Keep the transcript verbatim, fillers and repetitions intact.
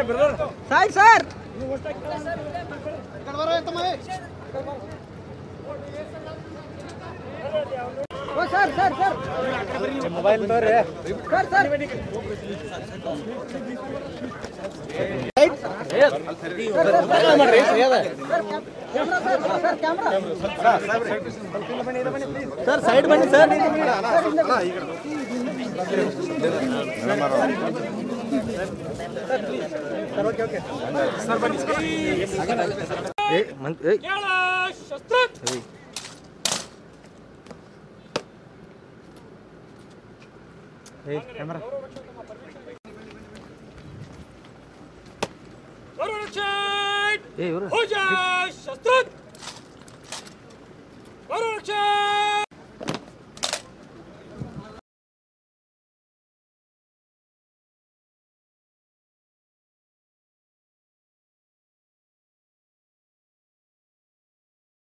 side sir ಓ sir sir sir mobile ತೋರಿ sir sir sir side ಬನ್ನಿ sir sir ಬನ್ನಿ ಏ ಮಂತ್ ಏ ಏ ಕ್ಯಾಮೆರಾ ಏ ಇವರು